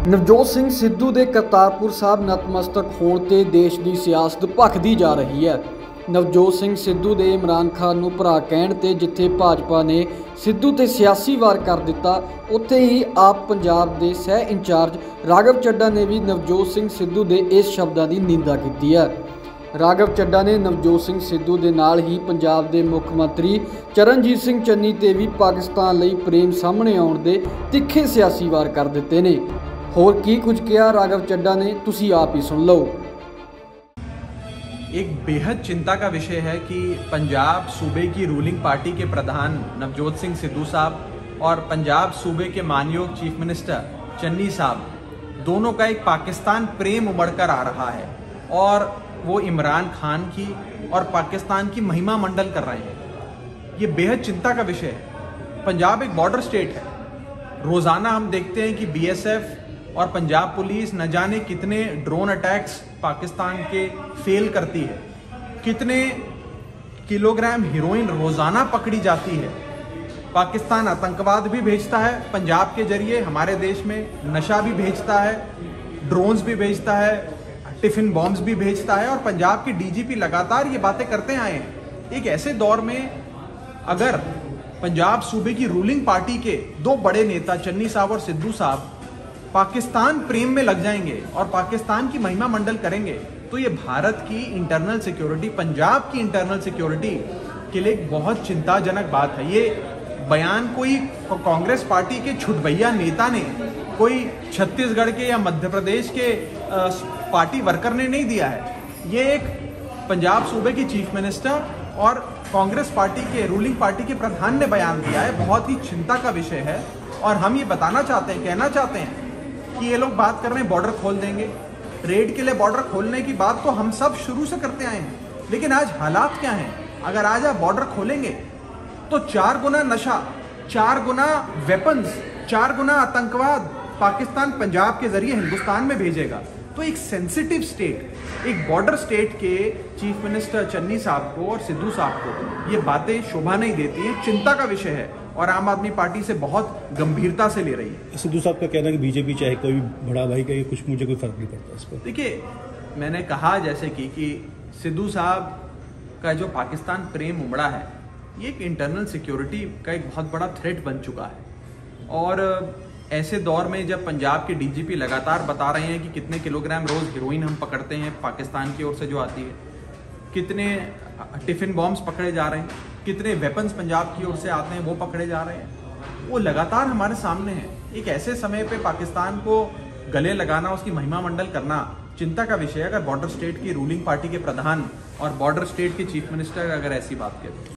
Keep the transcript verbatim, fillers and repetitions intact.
ਨਵਜੋਤ ਸਿੰਘ ਸਿੱਧੂ ਦੇ ਕਰਤਾਰਪੁਰ ਸਾਹਿਬ ਨਤਮਸਤਕ ਹੋਣ ਤੇ ਦੇਸ਼ ਦੀ ਸਿਆਸਤ ਭਖਦੀ ਜਾ ਰਹੀ ਹੈ। ਨਵਜੋਤ ਸਿੰਘ ਸਿੱਧੂ ਦੇ ਇਮਰਾਨ ਖਾਨ ਨੂੰ ਭਰਾ ਕਹਿਣ ਤੇ ਜਿੱਥੇ ਭਾਜਪਾ ਨੇ ਸਿੱਧੂ ਤੇ ਸਿਆਸੀ ਵਾਰ ਕਰ ਦਿੱਤਾ, ਉੱਥੇ ਹੀ ਆਪ ਪੰਜਾਬ ਦੇ ਸਹਿ ਇੰਚਾਰਜ ਰਾਘਵ ਚੱਡਾ ਨੇ ਵੀ ਨਵਜੋਤ ਸਿੰਘ ਸਿੱਧੂ ਦੇ ਇਸ ਸ਼ਬਦਾਂ ਦੀ ਨਿੰਦਾ ਕੀਤੀ ਹੈ। ਰਾਘਵ ਚੱਡਾ ਨੇ ਨਵਜੋਤ ਸਿੰਘ ਸਿੱਧੂ ਦੇ ਨਾਲ ਹੀ ਪੰਜਾਬ ਦੇ ਮੁੱਖ ਮੰਤਰੀ ਚਰਨਜੀਤ ਸਿੰਘ ਚੰਨੀ ਤੇ ਵੀ ਪਾਕਿਸਤਾਨ ਲਈ ਪ੍ਰੇਮ ਸਾਹਮਣੇ ਆਉਣ ਦੇ ਤਿੱਖੇ ਸਿਆਸੀ ਵਾਰ ਕਰ ਦਿੱਤੇ ਨੇ। ਹੋਰ ਕੀ कुछ किया राघव चड्डा ने, तुसी आप ही सुन लो। एक बेहद चिंता का विषय है कि पंजाब सूबे की रूलिंग पार्टी के प्रधान नवजोत सिंह सिद्धू साहब और पंजाब सूबे के मानयोग चीफ मिनिस्टर चन्नी साहब दोनों का एक पाकिस्तान प्रेम उमड़ कर आ रहा है और वो इमरान खान की और पाकिस्तान की महिमा मंडल कर रहे हैं। ये बेहद चिंता का विषय है। पंजाब एक बॉर्डर स्टेट है। रोजाना हम देखते हैं कि बी एस एफ और पंजाब पुलिस न जाने कितने ड्रोन अटैक्स पाकिस्तान के फेल करती है, कितने किलोग्राम हीरोइन रोजाना पकड़ी जाती है। पाकिस्तान आतंकवाद भी भेजता है पंजाब के जरिए, हमारे देश में नशा भी भेजता है, ड्रोन्स भी भेजता है, टिफिन बॉम्ब्स भी भेजता है और पंजाब के डी जी पी लगातार ये बातें करते आए हैं। एक ऐसे दौर में अगर पंजाब सूबे की रूलिंग पार्टी के दो बड़े नेता चन्नी साहब और सिद्धू साहब पाकिस्तान प्रेम में लग जाएंगे और पाकिस्तान की महिमा मंडल करेंगे, तो ये भारत की इंटरनल सिक्योरिटी, पंजाब की इंटरनल सिक्योरिटी के लिए एक बहुत चिंताजनक बात है। ये बयान कोई कांग्रेस पार्टी के छुटभैया नेता ने, कोई छत्तीसगढ़ के या मध्य प्रदेश के पार्टी वर्कर ने नहीं दिया है। ये एक पंजाब सूबे की चीफ मिनिस्टर और कांग्रेस पार्टी के रूलिंग पार्टी के प्रधान ने बयान दिया है। बहुत ही चिंता का विषय है और हम ये बताना चाहते हैं, कहना चाहते हैं कि ये लोग बात कर रहे हैं बॉर्डर खोल देंगे, रेड के लिए बॉर्डर खोलने की बात तो हम सब शुरू से करते आए हैं, लेकिन आज हालात क्या हैं? अगर आज आप बॉर्डर खोलेंगे तो चार गुना नशा, चार गुना वेपन्स, चार गुना आतंकवाद पाकिस्तान पंजाब के जरिए हिंदुस्तान में भेजेगा। तो एक सेंसिटिव स्टेट, एक बॉर्डर स्टेट के चीफ मिनिस्टर चन्नी साहब को और सिद्धू साहब को ये बातें शोभा नहीं देती हैं, चिंता का विषय है और आम आदमी पार्टी से बहुत गंभीरता से ले रही है। सिद्धू साहब का कहना है कि बीजेपी चाहे कोई भी बड़ा भाई का, कुछ मुझे कोई फर्क नहीं पड़ता इस पर। देखिए, मैंने कहा जैसे कि कि सिद्धू साहब का जो पाकिस्तान प्रेम उमड़ा है, ये एक इंटरनल सिक्योरिटी का एक बहुत बड़ा थ्रेट बन चुका है। और ऐसे दौर में जब पंजाब के डी जी पी लगातार बता रहे हैं कि कितने किलोग्राम रोज हीरोइन हम पकड़ते हैं पाकिस्तान की ओर से जो आती है, कितने टिफिन बॉम्ब्स पकड़े जा रहे हैं, कितने वेपन्स पंजाब की ओर से आते हैं वो पकड़े जा रहे हैं, वो लगातार हमारे सामने है। एक ऐसे समय पे पाकिस्तान को गले लगाना, उसकी महिमा मंडल करना चिंता का विषय है। अगर बॉर्डर स्टेट की रूलिंग पार्टी के प्रधान और बॉर्डर स्टेट के चीफ मिनिस्टर अगर ऐसी बात कहते हैं।